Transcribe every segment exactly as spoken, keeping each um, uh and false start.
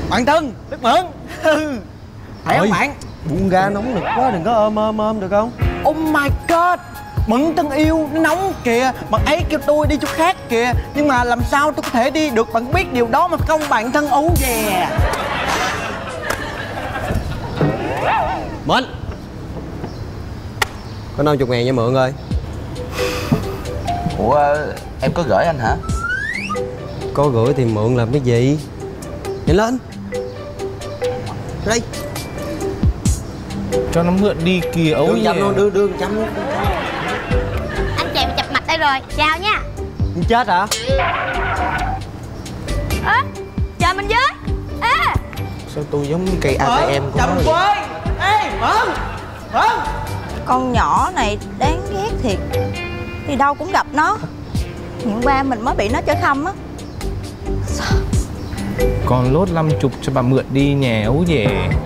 Bạn Tân, Đức Mượn. Phải không bạn? Buông ra nóng nực quá, đừng có ôm ôm ôm được không? Oh my god, Mượn Tân yêu, nó nóng kìa. Bạn ấy kêu tôi đi chỗ khác kìa. Nhưng mà làm sao tôi có thể đi được, bạn biết điều đó mà phải không bạn Tân? Ấu dè. Mến, có năm chục ngàn nha Mượn ơi. Ủa em có gửi anh hả? Có gửi thì Mượn làm cái gì? Nhanh lên. Đây. Cho nó mượn đi kìa Ấu Đưa trăm luôn, đưa đưa trăm luôn. Anh chàng chập mặt đây rồi, chào nha. Chết hả? Ơ, à, chờ mình với. Ê, sao tôi giống cây a tê em của nó vậy? Quê. Ê, Mượn, Mượn. Con nhỏ này đáng ghét thiệt. Đi đâu cũng gặp nó. Hôm qua mình mới bị nó chơi khăm á. Còn lốt năm chục cho bà mượn đi nhè Ấu dè.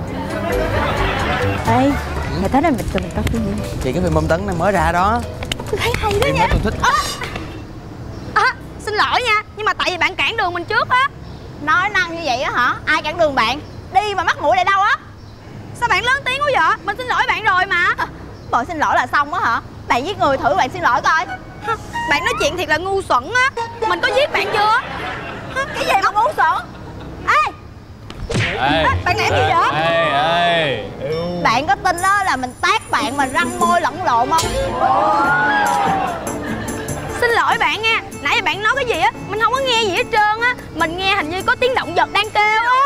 Ê, mày tới đây mình tụi mình coi phim đi. Thì cái phim bom tấn này mới ra đó. Tôi thấy hay đó Em nha. tôi thích. à, à, xin lỗi nha, nhưng mà tại vì bạn cản đường mình trước á. Nói năng như vậy á hả? Ai cản đường bạn? Đi mà mắc mũi lại đâu á? Sao bạn lớn tiếng quá vậy? Mình xin lỗi bạn rồi mà. Bộ xin lỗi là xong á hả? Bạn giết người thử bạn xin lỗi coi. Bạn nói chuyện thiệt là ngu xuẩn á. Mình có giết bạn chưa? Cái gì mà ngu xuẩn? Ê, Ê, à, bạn làm gì vậy? Ê, ê. Bạn có tin đó là mình tát bạn mà răng môi lẫn lộn không? Xin lỗi bạn nha, nãy giờ bạn nói cái gì á mình không có nghe gì hết trơn á. Mình nghe hình như có tiếng động vật đang kêu á.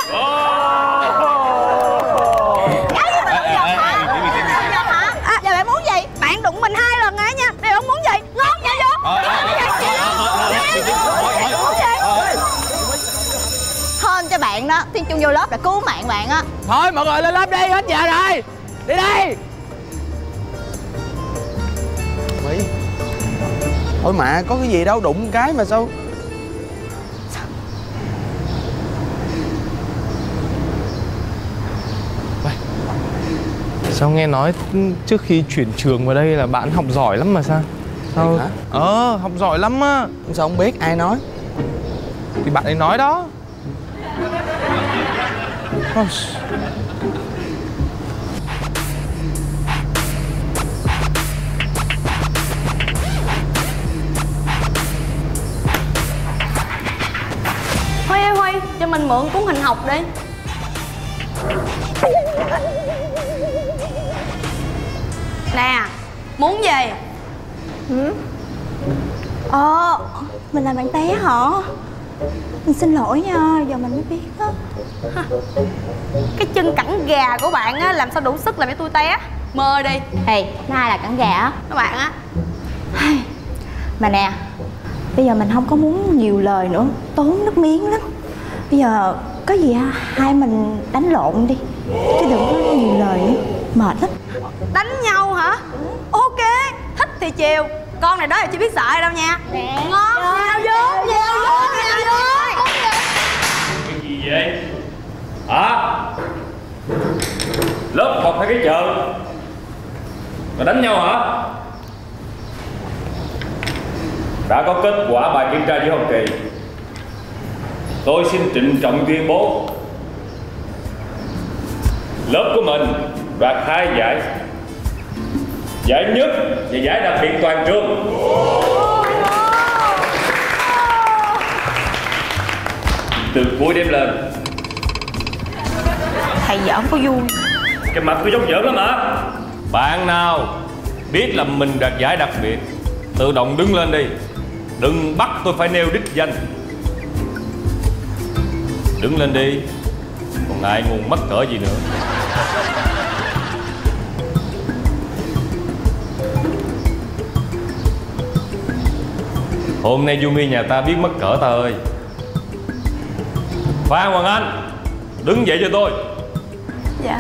Cái gì mà động vật hả? Động vật hả? À, giờ bạn muốn gì? Bạn đụng mình hai lần rồi nha. Bây giờ ông muốn gì? Ngon vậy vô. Hên cho bạn đó, Thiên Chung vô lớp đã cứu mạng bạn á. Thôi mọi người lên lớp đi, hết giờ rồi. Đi đi. Mỹ. Thôi mà có cái gì đâu, đụng cái mà sao. Sao nghe nói trước khi chuyển trường vào đây là bạn học giỏi lắm mà sao? Sao? Hả? Ờ, học giỏi lắm á. Sao không biết, ai nói? Thì bạn ấy nói đó. Huy ơi Huy, cho mình mượn cuốn hình học đi. Nè, muốn gì? Ừ? Ờ, mình là bạn té hả? Mình xin lỗi nha, giờ mình mới biết á. Cái chân cẳng gà của bạn á làm sao đủ sức làm cho tôi té. Mơ đi. Ê, nó ai là cẳng gà á? Các bạn á. Mà nè, bây giờ mình không có muốn nhiều lời nữa, tốn nước miếng lắm. Bây giờ có gì hai mình đánh lộn đi, chứ đừng có nhiều lời nữa, mệt lắm. Đánh nhau hả? Ok, thích thì chiều. Con này đó là chưa biết sợ ai đâu nha. Nè, ngon, nhào vô, nhào vô, nhào vô. Cái gì vậy? Hả? Lớp học hay cái chợ? Mà đánh nhau hả? Đã có kết quả bài kiểm tra giữa học kỳ. Tôi xin trịnh trọng tuyên bố lớp của mình đoạt hai giải: giải nhất và giải đặc biệt toàn trường. Từ cuối đêm lên. Thầy giỡn có vui. Cái mặt tôi giống giỡn lắm hả? Bạn nào biết là mình đoạt giải đặc biệt tự động đứng lên đi, đừng bắt tôi phải nêu đích danh. Đứng lên đi, còn ngại ngùng mắc cỡ gì nữa. Hôm nay Yumi nhà ta biết mắc cỡ ta ơi. Phan Hoàng Anh, đứng dậy cho tôi. Dạ.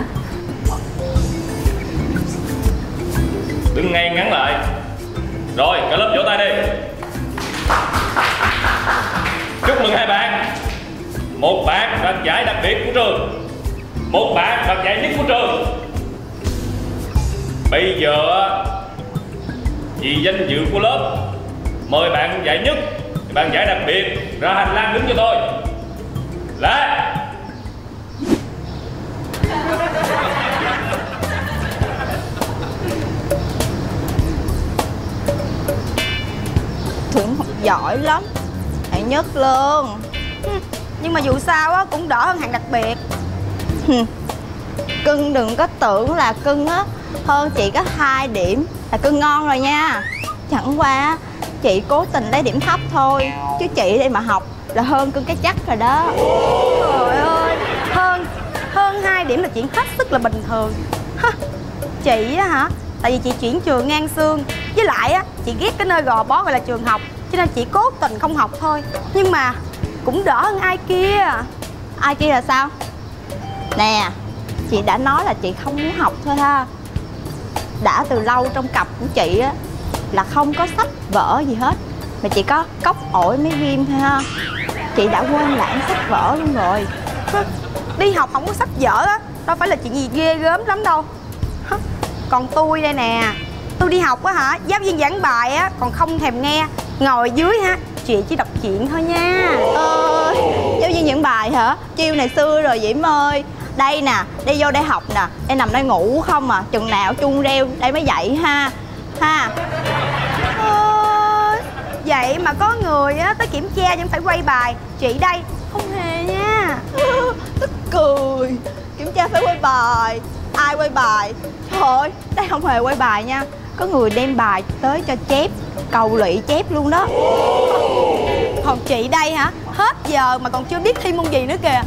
Đứng ngay ngắn lại. Rồi, cả lớp vỗ tay đi. Chúc mừng hai bạn. Một bạn đoạt giải đặc biệt của trường, một bạn đoạt giải nhất của trường. Bây giờ vì danh dự của lớp, mời bạn giải nhất, bạn giải đặc biệt ra hành lang đứng cho tôi. Lễ. nhất luôn. Nhưng mà dù sao á cũng đỡ hơn hạng đặc biệt. Cưng đừng có tưởng là cưng á hơn chị có hai điểm là cưng ngon rồi nha. Chẳng qua chị cố tình lấy điểm thấp thôi, chứ chị đây mà học là hơn cưng cái chắc rồi đó. Trời ơi, hơn hơn hai điểm là chuyện hết sức là bình thường. Hả? Chị á hả? Tại vì chị chuyển trường ngang xương, với lại á chị ghét cái nơi gò bó gọi là trường học, cho nên chị cố tình không học thôi. Nhưng mà cũng đỡ hơn ai kia. Ai kia là sao? Nè, chị đã nói là chị không muốn học thôi ha. Đã từ lâu trong cặp của chị á là không có sách vở gì hết, mà chỉ có cốc ổi mấy viên thôi ha. Chị đã quên lãng sách vở luôn rồi. Hả? Đi học không có sách vở á đâu phải là chuyện gì ghê gớm lắm đâu. Hả? Còn tôi đây nè, tôi đi học á hả, giáo viên giảng bài á còn không thèm nghe, ngồi dưới ha, chị chỉ đọc truyện thôi nha. Ờ, giáo viên những bài hả? Chiêu này xưa rồi Diễm ơi. Đây nè, đi vô đây học nè, em nằm đây ngủ không à, chừng nào chuông reo đây mới dậy ha. Ha. Ờ, vậy mà có người á tới kiểm tra vẫn phải quay bài, chị đây không hề nha. Tức cười. Kiểm tra phải quay bài. Ai quay bài? Trời ơi, đây không hề quay bài nha. Có người đem bài tới cho chép, cầu lụy chép luôn đó. Còn chị đây hả, hết giờ mà còn chưa biết thi môn gì nữa kìa.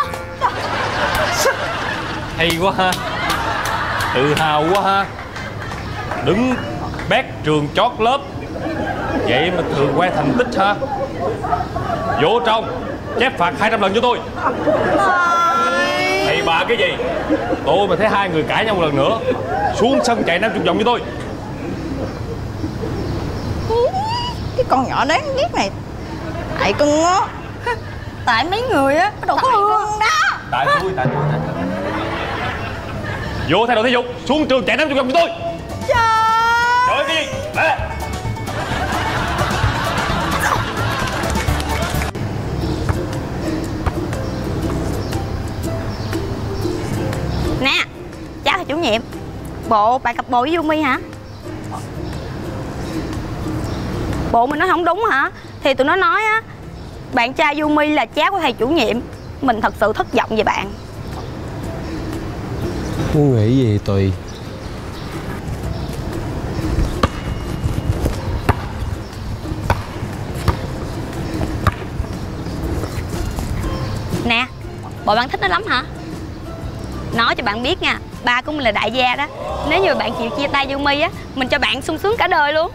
Hay quá ha, tự hào quá ha. Đứng bét trường chót lớp, vậy mà thường que thành tích ha. Vô trong chép phạt hai trăm lần cho tôi. Thầy bà cái gì? Tôi mà thấy hai người cãi nhau một lần nữa, xuống sân chạy năm chục vòng cho tôi. Cái con nhỏ đáng ghét này. Tại cưng á. Tại mấy người á có đồ có hương đó. Tại tôi, tại tôi, tại tôi. Vô thay đồ thể dục, xuống trường chạy năm chục vòng cho tôi. Trời Trời cái gì? Để. Nè, cháu là chủ nhiệm. Bộ bạn cặp bồ với Yumi hả? Bộ mình nói không đúng hả? Thì tụi nó nói á, bạn trai Yumi là cháu của thầy chủ nhiệm. Mình thật sự thất vọng về bạn. Muốn nghĩ gì tùy. Nè, bộ bạn thích nó lắm hả? Nói cho bạn biết nha, ba của mình là đại gia đó. Nếu như bạn chịu chia tay Yumi á, mình cho bạn sung sướng cả đời luôn.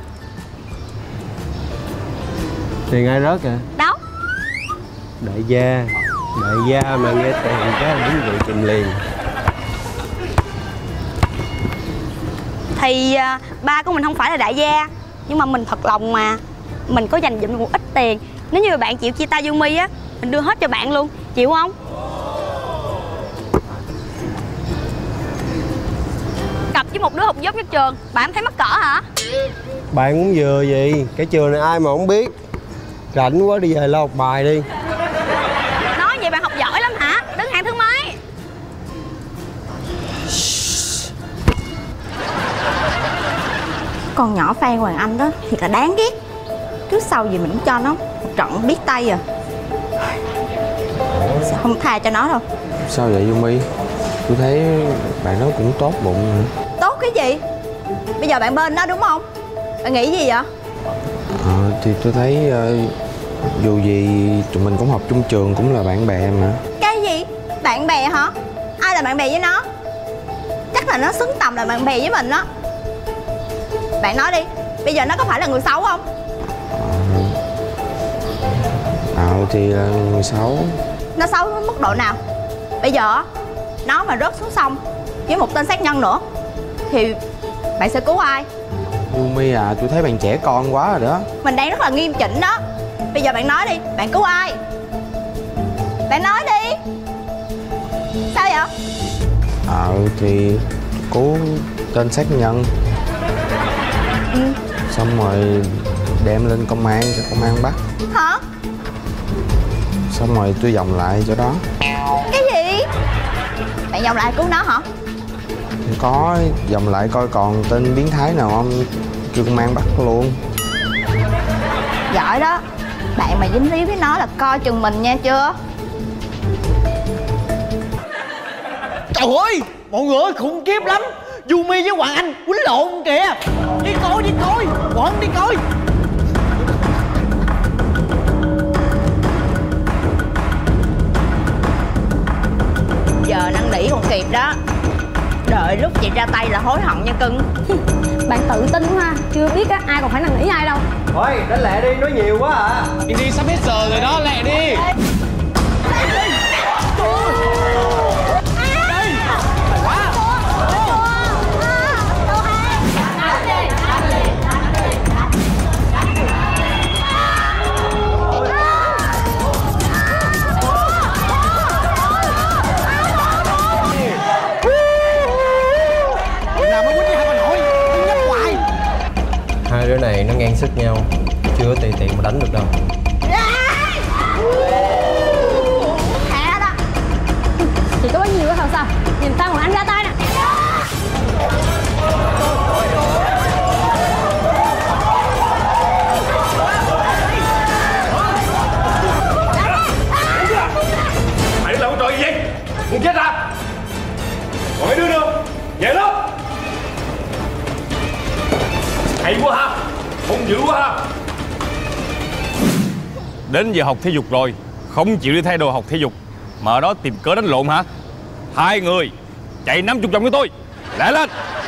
Tiền ai rớt kìa? Đâu? Đại gia. Đại gia mà nghe tiền cái là đứng dậy chùm liền. Thì à, ba của mình không phải là đại gia, nhưng mà mình thật lòng mà. Mình có dành dụm một ít tiền. Nếu như bạn chịu chia tay Yumi á, mình đưa hết cho bạn luôn. Chịu không? Cặp với một đứa học dốt nhất trường, bạn thấy mắc cỡ hả? Bạn cũng vừa gì. Cái trường này ai mà không biết. Rảnh quá đi về lo học bài đi. Nói vậy bạn học giỏi lắm hả? Đứng hạng thứ mấy? Con nhỏ Phan Hoàng Anh đó thiệt là đáng ghét. Trước sau gì mình cũng cho nó một trận biết tay à. Sao không tha cho nó đâu. Sao vậy Yumi? Tôi thấy bạn đó cũng tốt bụng nữa. Tốt cái gì? Bây giờ bạn bên nó đúng không? Bạn nghĩ gì vậy? Ờ, thì tôi thấy uh, dù gì tụi mình cũng học chung trường, cũng là bạn bè mà. Cái gì? Bạn bè hả? Ai là bạn bè với nó? Chắc là nó xứng tầm là bạn bè với mình đó. Bạn nói đi, bây giờ nó có phải là người xấu không? Ờ à, thì là người xấu. Nó xấu đến mức độ nào? Bây giờ nó mà rớt xuống sông với một tên sát nhân nữa thì bạn sẽ cứu ai? Yumi à, tôi thấy bạn trẻ con quá rồi đó. Mình đang rất là nghiêm chỉnh đó. Bây giờ bạn nói đi, bạn cứu ai? Bạn nói đi. Sao vậy? Ờ à, thì cứu tên sát nhân. Ừ. Xong rồi đem lên công an cho công an bắt. Hả? Xong rồi tôi vòng lại chỗ đó. Cái gì? Bạn vòng lại cứu nó hả? Không có, vòng lại coi còn tên biến thái nào không, kêu công an bắt luôn. Giỏi đó. Bạn mà dính líu với nó là coi chừng mình nha chưa? Trời ơi, mọi người ơi, khủng khiếp lắm. Yumi với Hoàng Anh quýnh lộn kìa. Đi coi, đi coi, bọn đi coi. Giờ năn nỉ còn kịp đó. Đợi lúc chị ra tay là hối hận nha cưng. Bạn tự tin quá ha, chưa biết á, ai còn phải năn nỉ ai đâu. Thôi đánh lẹ đi, nói nhiều quá à. Đi đi, sắp hết giờ rồi đó, lẹ đi. Hai đứa này nó ngang sức nhau, chưa tùy tiện mà đánh được đâu. Hả đó. Chị có bao nhiêu quá thôi sao? Nhìn tao còn anh ra tay nè. Mày làm cái trò gì vậy? Muốn chết à? Còn mấy đứa nữa, về đó. Hay quá ha, hung dữ quá ha. Đến giờ học thể dục rồi, không chịu đi thay đồ học thể dục mà ở đó tìm cớ đánh lộn hả? Hai người chạy năm chục vòng với tôi, lẹ lên.